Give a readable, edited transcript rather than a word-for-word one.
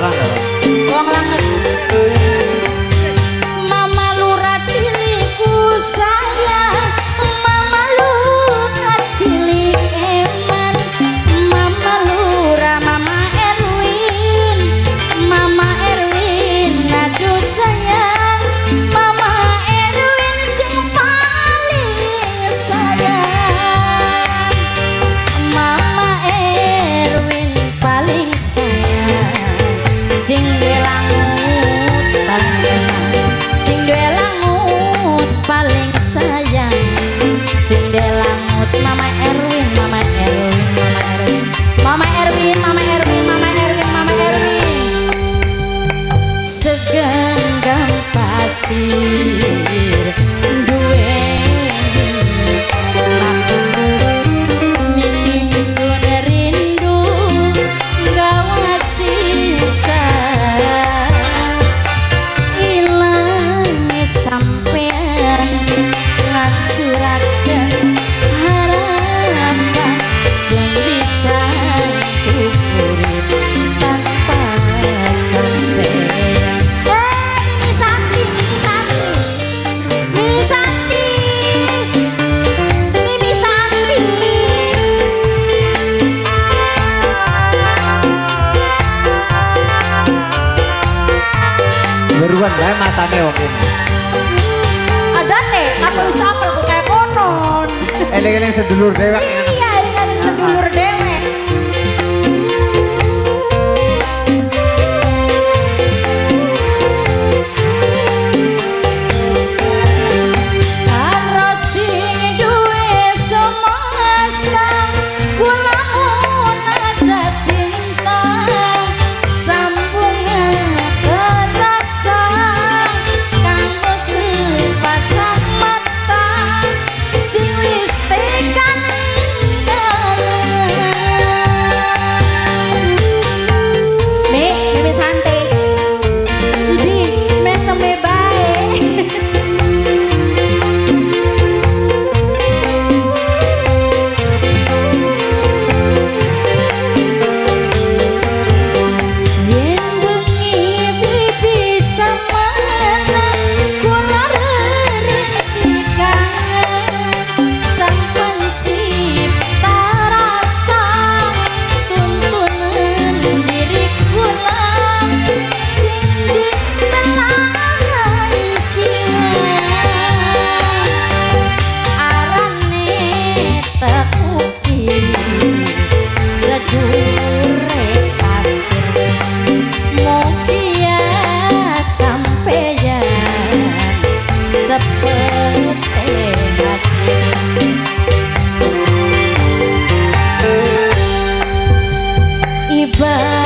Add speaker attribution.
Speaker 1: Malang ya.
Speaker 2: Wong langet. Mama lurah cilikku sayang, mama lurah cilik eman, mama lurah mama Erwin aduh sayang, mama Erwin sing paling sayang, mama Erwin paling sayang, sing langut paling sayang, sing langut mama Erwin, mama Erwin, mama Erwin, mama Erwin, mama Erwin, mama Erwin, segenggam pasir duwe mimpi sun rindu gawa cinta sampean ngancuraken harapan sing bisa kukurit tanpa sampean. Mimi Santi, Mimi Santi, Mimi Santi, Mimi Santi.
Speaker 1: Beruan bae matane wong ini.
Speaker 2: Ada teh, apa usah apa kayak konon.
Speaker 1: Eling-eling sedulur dewek.
Speaker 2: Iya, eling-eling sedulur dewek. Karo sing duwe semesta, kula mun aja cinta, sambungan terasa kanggo sepasang mata sing wis tekan Mimi Santi, Bibi meseme bae. Yen bengi Bibi samana kula rintik kangen, sang pencipta rasa tuntunan diri kula sing ditelan jiwa arane tekuki sedure pasir mugia sampeyan seperti hati ibarat